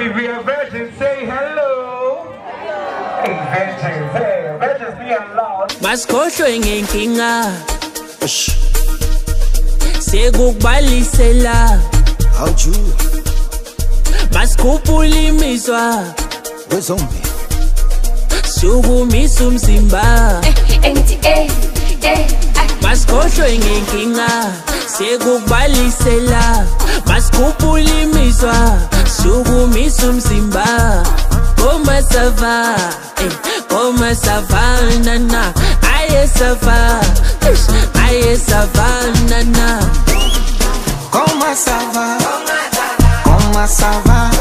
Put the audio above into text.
If we are virgins, say hello. Hey, virgins, hey, virgins be allowed. Maskosho ingenkinga. Sekukubalisela. How'd you? Maskuphulimiswa. Wezombi. Sukumisa umzimba. Maskosho ingenkinga. Sekukubalisela. Maskuphulimiswa. Sukumisa umzimba. Komasava, Komasava, nana. Aye sava, nana. Komasava, Komasava.